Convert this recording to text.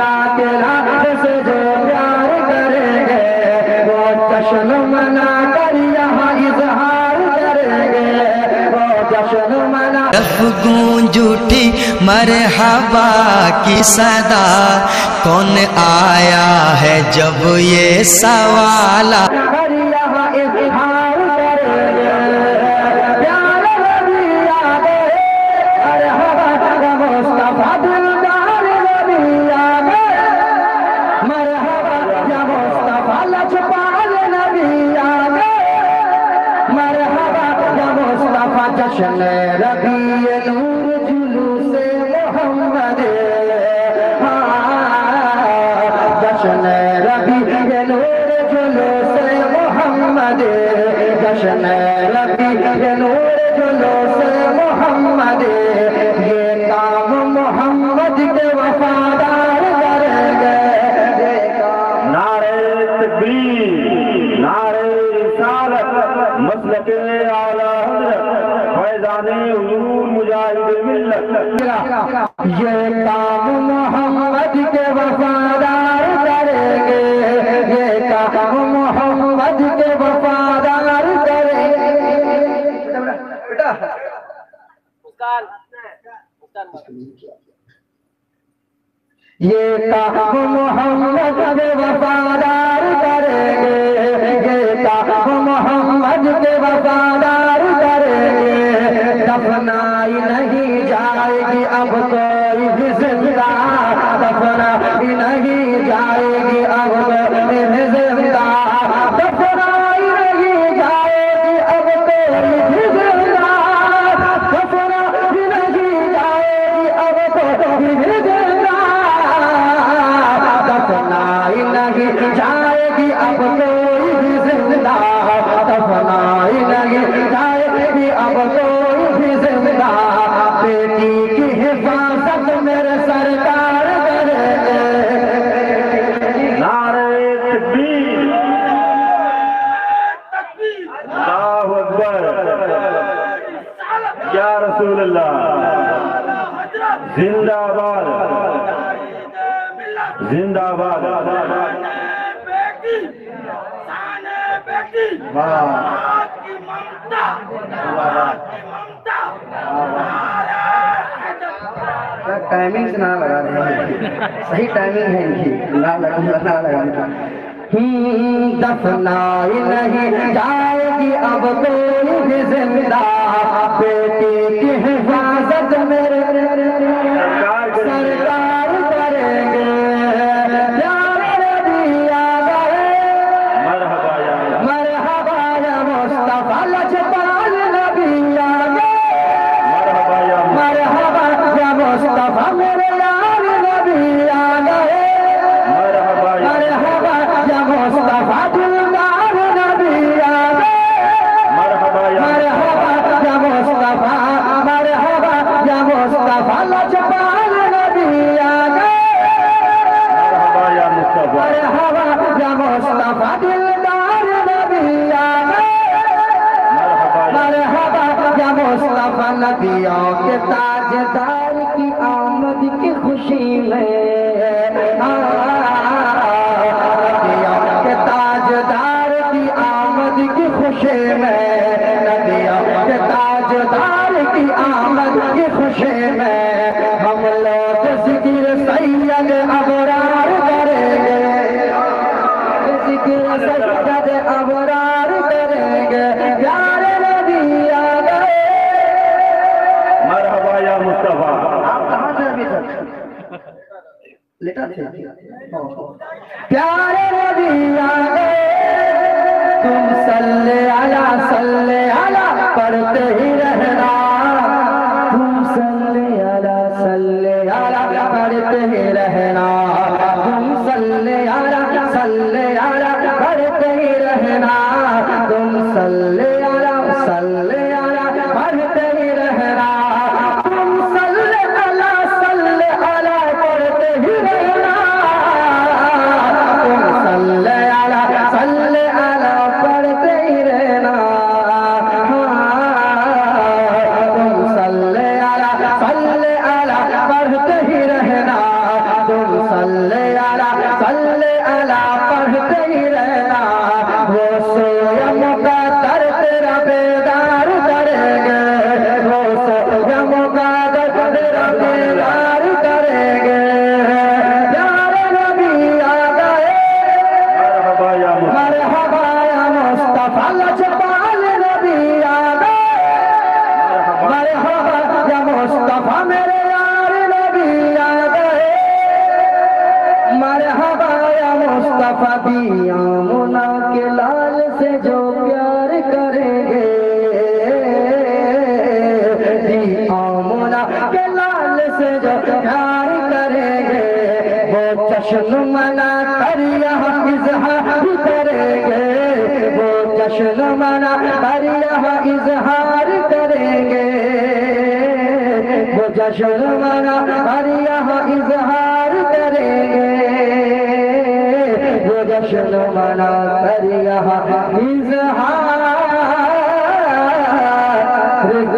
के लाख से जो प्यार करेंगे वो जश्न मना कर यहाँ इजहार करेंगे, वो जश्न मना। गूंज उठी मरहबा की सदा, कौन आया है जब ये सवाल। जश्न रबी नूर जुलूसे मोहम्मद, जश्न रबी नूर जुलूसे मोहम्मद, जश्न रबी नूर जुलूसे मोहम्मद। ये काम मोहम्मद के वफादार करेंगे। नारे तकबीर, नारे रिसालत, मसलके आला ये काम मोहम्मद के वफादार करेंगे, ये काम मोहम्मद के वफादार करेंगे। ये काम मोहम्मद के वफादार करेंगे, ये काम मोहम्मद के वफादार करेंगे। दफनाई नहीं जाएगी अब कोई भी जिंदा, दफनाई नहीं जाएगी अब कोई भी जिंदा, दफनाई नहीं जाएगी अब कोई भी जिंदा, दफनाई नहीं जाएगी अब कोई भी जिंदा, दफनाई नहीं जाएगी अब कोई भी जिंदा, दफनाई नहीं जाएगी अब कोई भी जिंदा। बेटी की हिफाजत मेरे सरकार करेंगे। नारे तकबीर, अल्लाहु अकबर, या रसूल अल्लाह, जिंदाबाद जिंदाबाद। टाइमिंग से ना लगा रहे हैं, सही टाइमिंग है इनकी, ना लगा दफनाई नहीं जाएगी अब कोई भी जिंदा। बेटी की हिफाजत मेरे सरकार करेंगे। प्यारे नबी आ गए, मरहबा या मुस्तफा लजपाल नबी आ गए, मरहबा या मुस्तफा मेरे यार नबी आ गए, मरहबा या मुस्तफा दिलदार नबी आ गए, मरहबा या मुस्तफा, मरहबा या मुस्तफा लजपाल नबी आ गए, मरहबा या मुस्तफा दिलदार नबी आ गए, मरहबा या मुस्तफा नबियों के ताजदार की आमद की खुशी में, नबियों के ताजदार की आमद की खुशी में, नबियों के ताजदार की आमद की खुशी में हम लोग जिक्र सैयद अबरार करेंगे, जिक्र सैयद अबरार करेंगे। प्यारे नबी आ गए, मरहबा या मुस्तफा। आप कहाँ थे अभी तक? लेटा थे। प्यारे नबी आ गए, तुम सल्ले अला पढ़ते ही रहना, तुम सल्ले अला पढ़ते ही रहना, तुम सल्ले अला पढ़ते ही रहना, तुम सल्ले अला पढ़ते ही रहना, तुम सल्ले अला पढ़ते ही रहना, तुम सल्ले अला पढ़ते ही रहना, तुम सल्ले अला पढ़ते ही रहना, तुम सल्ले सल्ले अला पढ़ते ही रहना, वो सोयम का दर तेरा बेदार करेंगे, वो सोयम का दर तेरा बेदार करेंगे। प्यारे नबी आ गए, मरहबा या मुस्तफा लजपाल नबी आ गए, मरहबा या मुस्तफा मेरे यार नबी आ गए, मरहबा या मुस्तफा दिया मुना के लाल से जो प्यार करेंगे, दिया मुना के लाल से जो प्यार करेंगे, वो जश्न मना कर यहाँ इजहार करेंगे, वो जश्न मना कर यहाँ इजहार करेंगे, वो जश्न मना कर यहाँ इजहार करेंगे, वो जश्न मना कर यहाँ इजहार